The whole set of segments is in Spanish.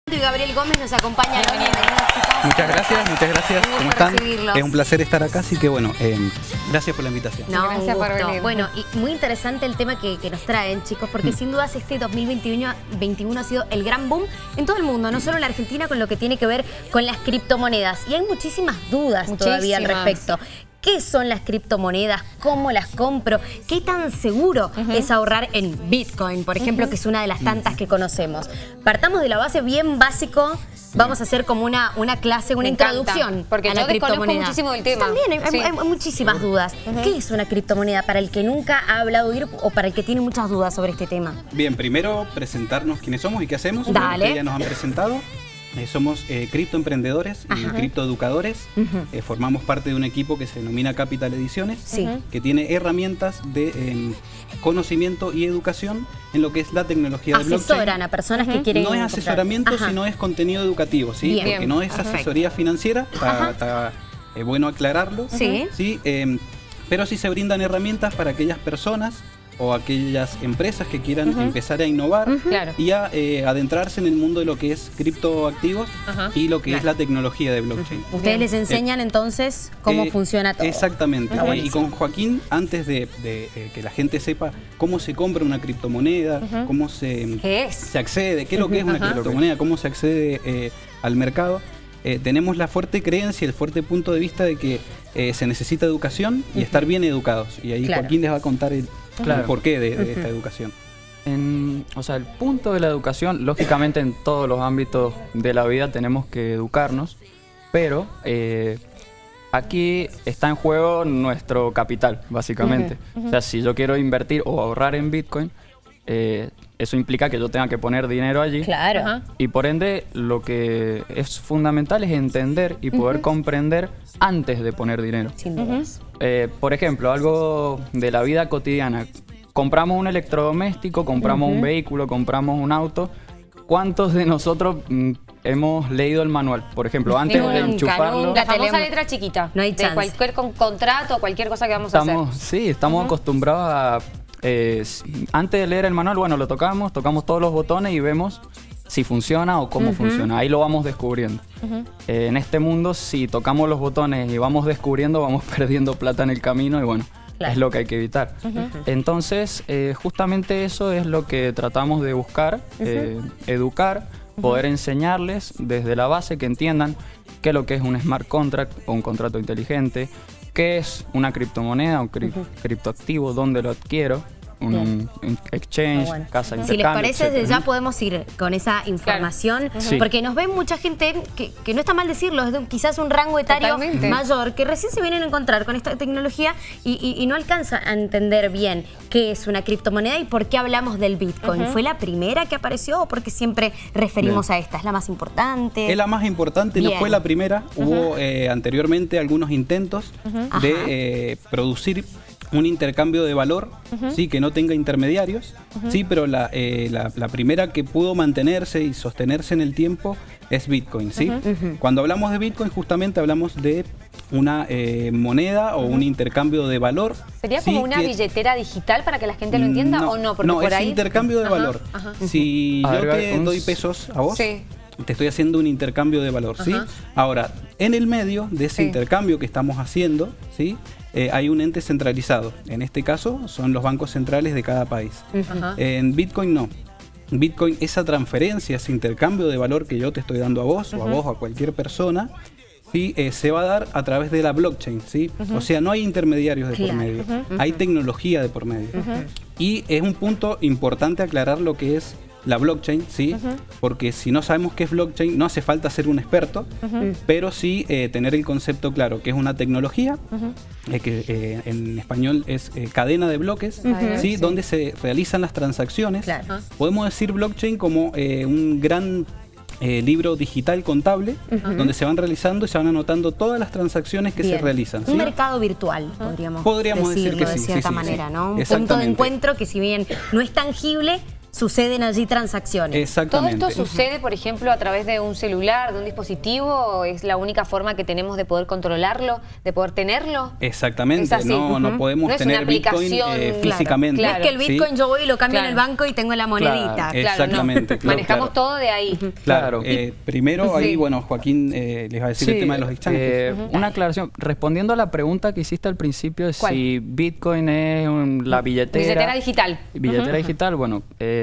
Y Gabriel Gómez nos acompaña. Muchas gracias. ¿Cómo están? Recibirlos. Es un placer estar acá, así que bueno, gracias por la invitación. No, Gracias por venir. Bueno, y muy interesante el tema que nos traen, chicos, porque sin dudas este 2021 ha sido el gran boom en todo el mundo, no solo en la Argentina, con lo que tiene que ver con las criptomonedas. Y hay muchísimas dudas todavía al respecto. ¿Qué son las criptomonedas? ¿Cómo las compro? ¿Qué tan seguro es ahorrar en Bitcoin, por ejemplo, que es una de las tantas que conocemos? Partamos de la base bien básico. Vamos a hacer como una clase, una introducción porque a la yo desconozco criptomoneda. muchísimo del tema. También hay muchísimas dudas. ¿Qué es una criptomoneda para el que nunca ha hablado o para el que tiene muchas dudas sobre este tema? Bien, primero presentarnos quiénes somos y qué hacemos. Dale. Ya nos han presentado. Somos criptoemprendedores y criptoeducadores. Formamos parte de un equipo que se denomina Capital Ediciones, que tiene herramientas de conocimiento y educación en lo que es la tecnología de blockchain. Asesoran a personas que quieren No es asesoramiento, sino es contenido educativo, ¿sí? Bien. Porque no es asesoría financiera, está bueno aclararlo. Sí. ¿Sí? Pero sí se brindan herramientas para aquellas personas o aquellas empresas que quieran empezar a innovar y a adentrarse en el mundo de lo que es criptoactivos y lo que es la tecnología de blockchain. Ustedes les enseñan entonces cómo funciona todo. Exactamente. Y con Joaquín, antes de que la gente sepa cómo se compra una criptomoneda, cómo se accede, qué es lo que es una criptomoneda, cómo se accede al mercado, tenemos la fuerte creencia, el fuerte punto de vista de que se necesita educación y estar bien educados. Y ahí Joaquín les va a contar el porqué de esta educación. O sea, el punto de la educación, lógicamente en todos los ámbitos de la vida tenemos que educarnos, pero aquí está en juego nuestro capital, básicamente. O sea, si yo quiero invertir o ahorrar en Bitcoin, eso implica que yo tenga que poner dinero allí. Claro. Y por ende, lo que es fundamental es entender y poder comprender antes de poner dinero. Sin dudas. Por ejemplo, algo de la vida cotidiana. Compramos un electrodoméstico, compramos un vehículo, compramos un auto. ¿Cuántos de nosotros hemos leído el manual? Por ejemplo, antes de enchufarlo. La famosa letra chiquita. No hay de chance. cualquier contrato o cualquier cosa que vamos a hacer. Sí, estamos acostumbrados a... antes de leer el manual, bueno, lo tocamos todos los botones y vemos si funciona o cómo funciona. Ahí lo vamos descubriendo. En este mundo, si tocamos los botones y vamos descubriendo, vamos perdiendo plata en el camino y bueno, es lo que hay que evitar. Entonces, justamente eso es lo que tratamos de buscar, educar, poder enseñarles desde la base que entiendan qué es lo que es un smart contract o un contrato inteligente, qué es una criptomoneda, un criptoactivo, dónde lo adquiero, un exchange, casa de intercambio. Si les parece, etcétera. ya podemos ir con esa información, porque nos ven mucha gente que no está mal decirlo, es de quizás un rango etario mayor, que recién se vienen a encontrar con esta tecnología y no alcanza a entender bien qué es una criptomoneda y por qué hablamos del Bitcoin. ¿Fue la primera que apareció o porque siempre referimos a esta? ¿Es la más importante? Es la más importante, no fue la primera. Hubo anteriormente algunos intentos de producir un intercambio de valor, sí, que no tenga intermediarios, sí, pero la primera que pudo mantenerse y sostenerse en el tiempo es Bitcoin, ¿sí? Cuando hablamos de Bitcoin, justamente hablamos de una moneda o un intercambio de valor. ¿Sería como una billetera digital para que la gente lo entienda o no? Porque no, por es ahí... intercambio de valor. Si yo te doy pesos a vos, te estoy haciendo un intercambio de valor, ¿sí? Ahora, en el medio de ese intercambio que estamos haciendo, ¿sí? Hay un ente centralizado. En este caso son los bancos centrales de cada país. En Bitcoin no. En Bitcoin, esa transferencia, ese intercambio de valor que yo te estoy dando a vos o a vos o a cualquier persona, ¿sí? Se va a dar a través de la blockchain, ¿sí? O sea, no hay intermediarios de por medio. Hay tecnología de por medio. Y es un punto importante aclarar lo que es la blockchain, ¿sí? Porque si no sabemos qué es blockchain, no hace falta ser un experto, pero sí tener el concepto claro, que es una tecnología, que en español es cadena de bloques, ¿sí? Donde se realizan las transacciones. Podemos decir blockchain como un gran libro digital contable, donde se van realizando y se van anotando todas las transacciones que se realizan. Un mercado virtual, podríamos decir que de sí, cierta manera, ¿no? Un punto de encuentro que si bien no es tangible, suceden allí transacciones. Exactamente. ¿Todo esto sucede, por ejemplo, a través de un celular, de un dispositivo? ¿O es la única forma que tenemos de poder controlarlo, de poder tenerlo? Exactamente, no podemos tener Bitcoin físicamente. Claro. No es que el Bitcoin yo voy y lo cambio en el banco y tengo la monedita. Exactamente. Manejamos todo de ahí. Claro. Primero ahí, bueno, Joaquín les va a decir el tema de los exchanges. Una aclaración. Respondiendo a la pregunta que hiciste al principio, si Bitcoin es la billetera... Billetera digital. Billetera digital, bueno...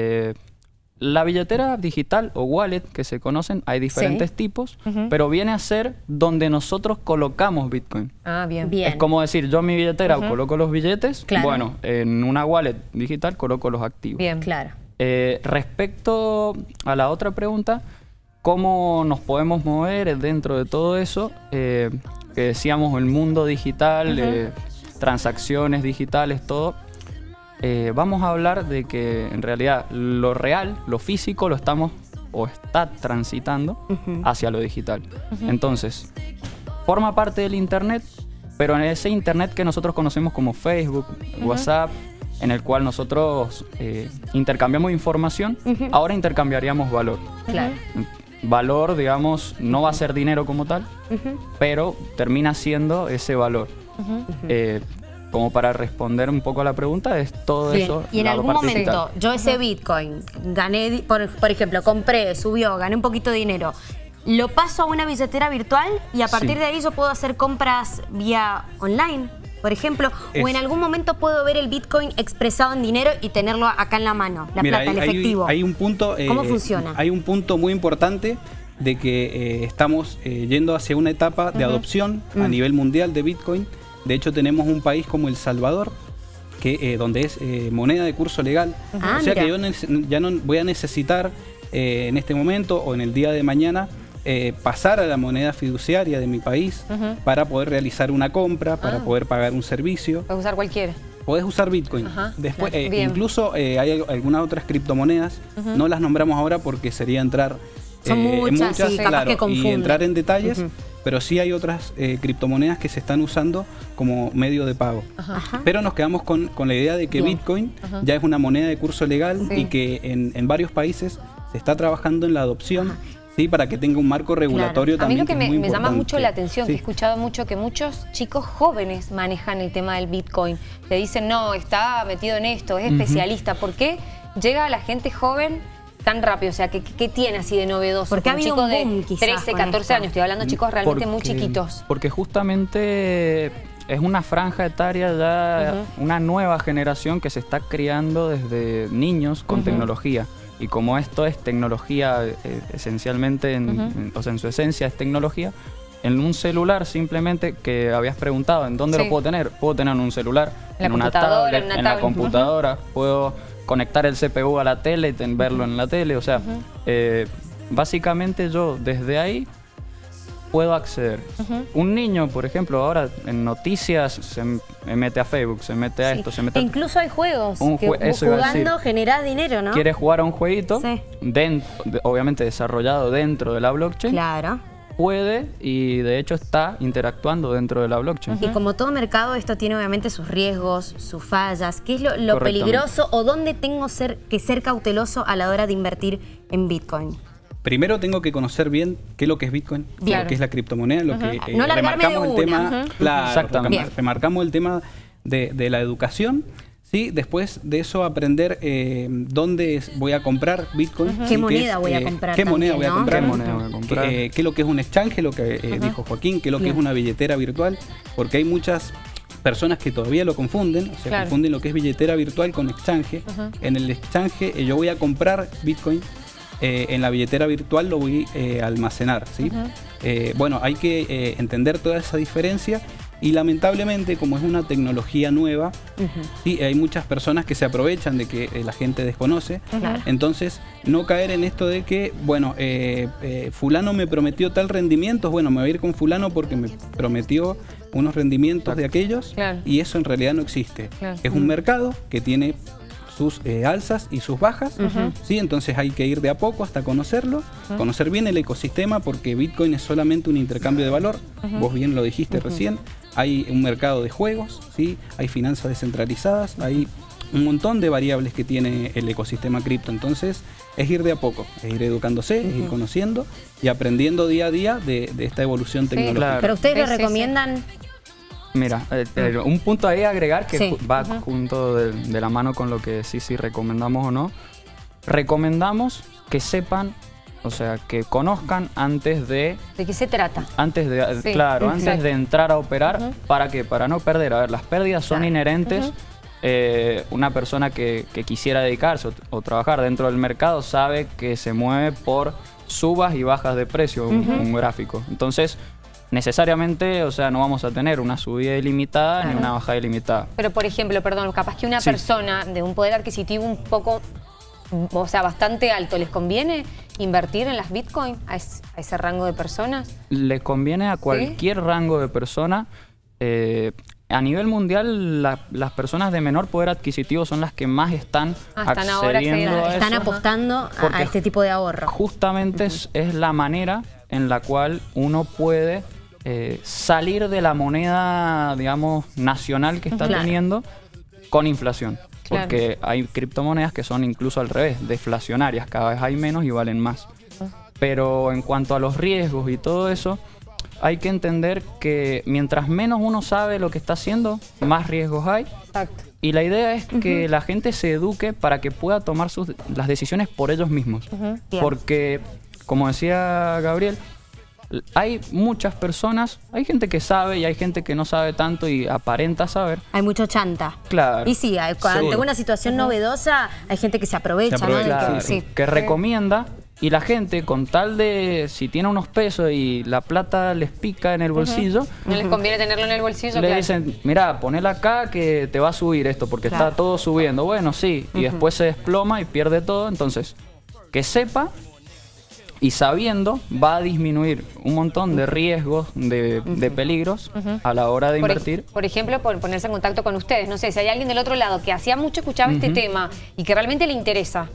la billetera digital o wallet que se conocen, hay diferentes tipos, pero viene a ser donde nosotros colocamos Bitcoin. Ah, bien. Es como decir, yo en mi billetera coloco los billetes, bueno, en una wallet digital coloco los activos. Bien, claro. Respecto a la otra pregunta, ¿cómo nos podemos mover dentro de todo eso? Que decíamos, el mundo digital, transacciones digitales, todo. Vamos a hablar de que en realidad lo real, lo físico, lo estamos o está transitando hacia lo digital. Entonces, forma parte del Internet, pero en ese Internet que nosotros conocemos como Facebook, WhatsApp, en el cual nosotros intercambiamos información, ahora intercambiaríamos valor. Claro. Valor, digamos, no va a ser dinero como tal, pero termina siendo ese valor. Como para responder un poco a la pregunta, es todo eso. Y en algún momento, yo ese Bitcoin, gané, por ejemplo, compré, subió, gané un poquito de dinero, lo paso a una billetera virtual y a partir de ahí yo puedo hacer compras vía online, por ejemplo, o en algún momento puedo ver el Bitcoin expresado en dinero y tenerlo acá en la mano, la plata, el efectivo. Hay un punto, ¿cómo funciona? Hay un punto muy importante de que estamos yendo hacia una etapa de adopción a nivel mundial de Bitcoin. De hecho, tenemos un país como El Salvador, que donde es moneda de curso legal. O sea que yo ya no voy a necesitar en este momento o en el día de mañana pasar a la moneda fiduciaria de mi país para poder realizar una compra, para poder pagar un servicio. Puedes usar cualquiera. Podés usar Bitcoin. Después, incluso hay algunas otras criptomonedas, no las nombramos ahora porque sería entrar Son muchas, sí, capaz que confunden. Y entrar en detalles, pero sí hay otras criptomonedas que se están usando como medio de pago. Pero nos quedamos con la idea de que Bitcoin ya es una moneda de curso legal y que en varios países se está trabajando en la adopción. Sí, para que tenga un marco regulatorio también. A mí lo que me llama mucho la atención, que he Sí. escuchado mucho que muchos chicos jóvenes manejan el tema del Bitcoin. Le dicen, no, está metido en esto, es especialista. ¿Por qué llega la gente joven tan rápido? O sea, ¿qué tiene así de novedoso? Porque ha habido un boom, de quizás, 13, 14 años, estoy hablando de chicos realmente muy chiquitos. Porque justamente es una franja etaria ya, una nueva generación que se está criando desde niños con tecnología. Y como esto es tecnología, esencialmente, o sea, en su esencia es tecnología, en un celular simplemente, que habías preguntado, ¿en dónde lo puedo tener? Puedo tener en un celular, en una tablet, en la computadora, puedo conectar el CPU a la tele y verlo en la tele, o sea, básicamente yo desde ahí puedo acceder. Un niño, por ejemplo, ahora en noticias se mete a Facebook, se mete a esto, se mete a... Incluso hay juegos que eso iba a decir. jugando generás dinero, ¿no? Quieres jugar a un jueguito, obviamente desarrollado dentro de la blockchain. Claro. Puede y de hecho está interactuando dentro de la blockchain. Y como todo mercado, esto tiene obviamente sus riesgos, sus fallas. ¿Qué es lo peligroso o dónde tengo que ser cauteloso a la hora de invertir en Bitcoin? Primero tengo que conocer bien qué es lo que es Bitcoin, lo que es la criptomoneda, lo que no remarcamos el tema, exactamente. Remarcamos el tema de la educación. Sí, después de eso aprender dónde voy a comprar Bitcoin. ¿Qué moneda voy a comprar? ¿Qué moneda voy a comprar? ¿Qué moneda voy a comprar? ¿Qué es lo que es un exchange? Lo que dijo Joaquín, qué es lo que es una billetera virtual, porque hay muchas personas que todavía lo confunden, o sea, confunden lo que es billetera virtual con exchange. En el exchange yo voy a comprar Bitcoin, en la billetera virtual lo voy a almacenar, ¿sí? Bueno, hay que entender toda esa diferencia. Y lamentablemente, como es una tecnología nueva, sí, hay muchas personas que se aprovechan de que la gente desconoce. Entonces, no caer en esto de que, bueno, fulano me prometió tal rendimiento, bueno, me voy a ir con fulano porque me prometió unos rendimientos de aquellos, y eso en realidad no existe. Es un mercado que tiene sus alzas y sus bajas, ¿sí? Entonces hay que ir de a poco hasta conocerlo, conocer bien el ecosistema, porque Bitcoin es solamente un intercambio de valor, vos bien lo dijiste recién. Hay un mercado de juegos, ¿sí? Hay finanzas descentralizadas, hay un montón de variables que tiene el ecosistema cripto. Entonces es ir de a poco, es ir educándose, es ir conociendo y aprendiendo día a día de esta evolución tecnológica. Claro. ¿Pero ustedes lo recomiendan? Mira, un punto ahí a agregar que va junto de la mano con lo que sí recomendamos o no. Recomendamos que sepan, o sea, que conozcan antes de... ¿De qué se trata? Antes de, claro, antes de entrar a operar. ¿Para qué? Para no perder. A ver, las pérdidas son inherentes. Una persona que quisiera dedicarse o trabajar dentro del mercado sabe que se mueve por subas y bajas de precio, un gráfico. Entonces, necesariamente, o sea, no vamos a tener una subida ilimitada ni una bajada ilimitada. Pero, por ejemplo, perdón, capaz que una persona de un poder adquisitivo un poco, o sea, bastante alto, ¿les conviene invertir en las Bitcoin a ese rango de personas? Le conviene a cualquier rango de persona. A nivel mundial, las personas de menor poder adquisitivo son las que más están accediendo a eso. Están apostando a este tipo de ahorro. Justamente es la manera en la cual uno puede salir de la moneda, digamos, nacional que está teniendo con inflación. Porque hay criptomonedas que son incluso al revés, deflacionarias. Cada vez hay menos y valen más. Pero en cuanto a los riesgos y todo eso, hay que entender que mientras menos uno sabe lo que está haciendo, más riesgos hay. Exacto. Y la idea es que la gente se eduque para que pueda tomar las decisiones por ellos mismos. Porque, como decía Gabriel, hay muchas personas, hay gente que sabe y hay gente que no sabe tanto y aparenta saber. Hay mucho chanta. Claro. Y sí, ante una situación novedosa, hay gente que se aprovecha, ¿no? Claro, que recomienda. Y la gente, con tal de, si tiene unos pesos y la plata les pica en el bolsillo... No les conviene tenerlo en el bolsillo, le dicen, mira, ponela acá que te va a subir esto porque está todo subiendo. Bueno, sí, y después se desploma y pierde todo. Entonces, que sepa y sabiendo va a disminuir un montón de riesgos, de peligros a la hora de invertir. Por ejemplo, por ponerse en contacto con ustedes. No sé, si hay alguien del otro lado que hacía mucho escuchaba este tema y que realmente le interesa...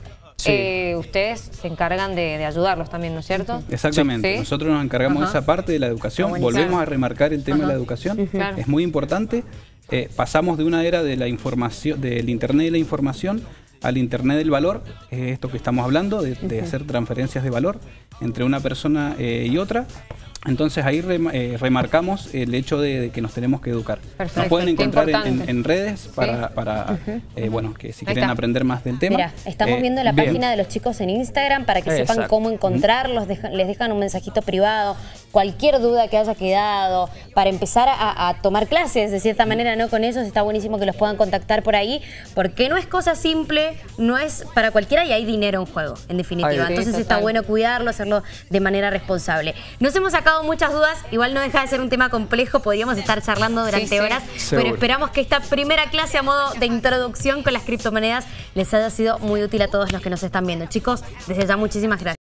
ustedes se encargan de ayudarlos también, ¿no es cierto? Exactamente. Nosotros nos encargamos de esa parte de la educación. Volvemos a remarcar el tema de la educación. Es muy importante. Pasamos de una era de la información, del Internet de la información al Internet del valor. Esto que estamos hablando, de hacer transferencias de valor entre una persona y otra. Entonces ahí remarcamos el hecho de que nos tenemos que educar. Nos pueden encontrar en redes para bueno, que si quieren aprender más del tema. Mira, estamos viendo la página de los chicos en Instagram para que sepan cómo encontrarlos, les dejan un mensajito privado, cualquier duda que haya quedado, para empezar a tomar clases de cierta manera, ¿no? Con ellos está buenísimo que los puedan contactar por ahí, porque no es cosa simple, no es para cualquiera y hay dinero en juego, en definitiva. Entonces está bueno cuidarlo, hacerlo de manera responsable. Nos hemos sacado muchas dudas, igual no deja de ser un tema complejo, podríamos estar charlando durante horas, pero esperamos que esta primera clase a modo de introducción con las criptomonedas les haya sido muy útil a todos los que nos están viendo. Chicos, desde ya muchísimas gracias.